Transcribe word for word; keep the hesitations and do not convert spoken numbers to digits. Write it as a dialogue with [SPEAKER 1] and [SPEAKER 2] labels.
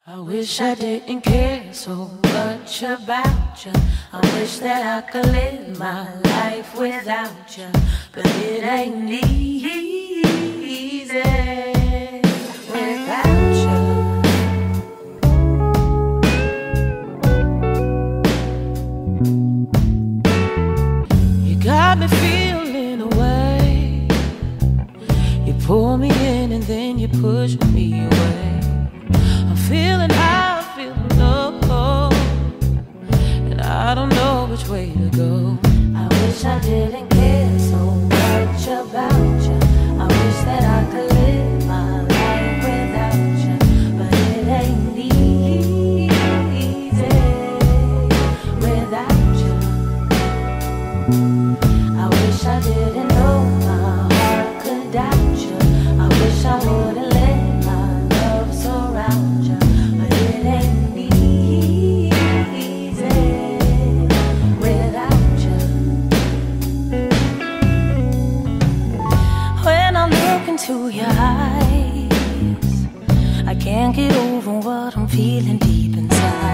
[SPEAKER 1] I wish I didn't care so much about you. I wish that I could live my life without you, but it ain't easy without you. You got me feeling away. You pull me in and then you push me away. I'm feeling high, feeling low, and I don't know which way to go. I wish I didn't care so much about you. I wish that I could live my life without you, but it ain't easy without you. I wish I didn't know my heart could doubt you. I wish I would've let my love surround you. To your eyes, I can't get over what I'm feeling deep inside.